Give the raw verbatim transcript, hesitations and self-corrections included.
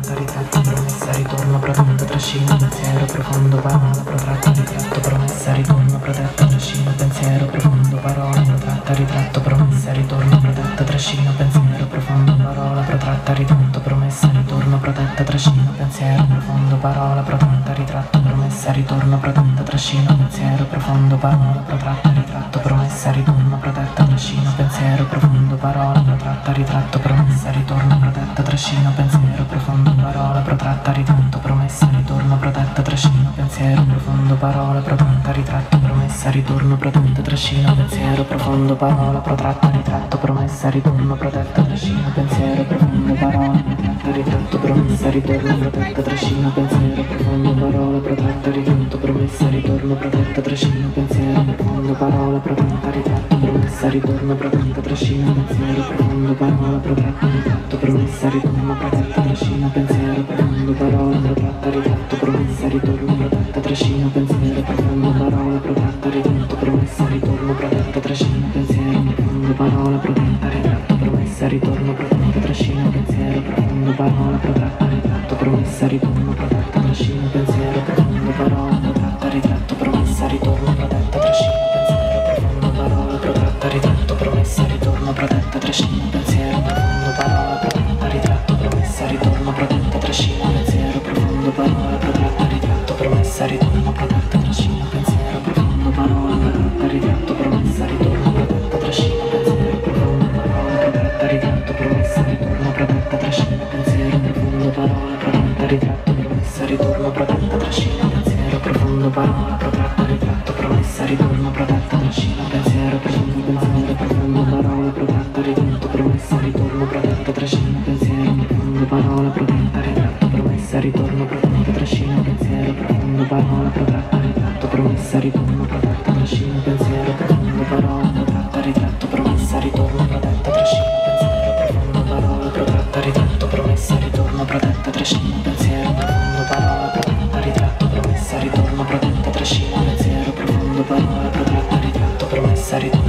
protratta, ritratto, promessa, ritorno, protetta, trascino, pensiero profondo, parola, protratta, ritratto, promessa, ritorno, protetta, trascino, pensiero profondo, parola, protratta, ritratto, promessa, ritorno, protetta, trascino, pensiero profondo, parola, protratta, ritratto, promessa, ritorno, protetta, trascino, pensiero profondo, parola, protratta, ritratto, promessa, ritorno, protetta, trascino, pensiero profondo, parola, protratta, ritratto, promessa, ritorno, protetta, trascino, pensiero profondo, parola, protratta, ritratto, promessa, ritorno, protetta, trascino, pensiero profondo, parola, protratta, ritratto, promessa, ritorno, protetta, trascino, pensiero profondo, parola, protratta, ritratto, promessa, ritorno, protetta, trascino, pensiero profondo, parola, protratta, ritratto, promessa, ritorno, protetta, trascino, pensiero profondo, parola, protratta, ritratto, promessa, ritorno, protetta, trascino, pensiero profondo, parola, protratta, ritratto, promessa, ritorno, protetta, trascino, pensiero profondo, parola, protratta, ritratto, promessa, ritorno, protetta, trascino, pensiero profondo, parola, protratta, ritratto, promessa, ritorno, protetta, trascino, pensiero profondo, parola, protratta, ritratto, promessa, ritorno, protetta, trascino, pensiero profondo, parola, protratta, ritratto, promessa, ritorno, protetta, trascino, pensiero profondo, parola, protratta, ritratto, promessa, ritorno, protetta, trascino, pensiero profondo, parola, protratta, ritratto, promessa, ritorno, protetta, trascino, pensiero profondo, parola, protratta, ritratto, promessa, ritorno, protetta, trascino, pensiero profondo, parola, protratta, ritratto, promessa, ritorno, protetta, trascino, pensiero profondo, parola, protratta, ritratto, promessa, ritorno, protetta, trascino, pensiero profondo, parola, protratta, ritratto, promessa, ritorno, protetta, trascino, pensiero profondo, parola, protratta, ritratto, promessa, ritorno, protetta, trascino, pensiero profondo, parola, protratta, ritratto, promessa, ritorno, protetta, trascino, pensiero profondo, parola, protratta, ritratto, promessa, ritorno, protetta, trascino, pensiero profondo, parola, protratta, ritratto, promessa, ritorno, protetta, trascino, pensiero profondo, pensiero profondo, parola, protratta, ritratto, promessa, ritorno, protetta, trascino, pensiero profondo, parola, protratta, ritratto, promessa, ritorno, protetta, trascino, pensiero profondo, parola, protratta, ritratto, promessa, ritorno, protetta, trascino, pensiero profondo, parola, protratta, ritratto, promessa, ritorno, protetta, trascino, pensiero profondo, parola, protratta, ritratto, promessa, ritorno, protetta, trascino, pensiero profondo, parola, protratta, ritratto, promessa, ritorno, protetta, trascino, pensiero profondo, parola, protratta, ritratto, promessa, ritorno.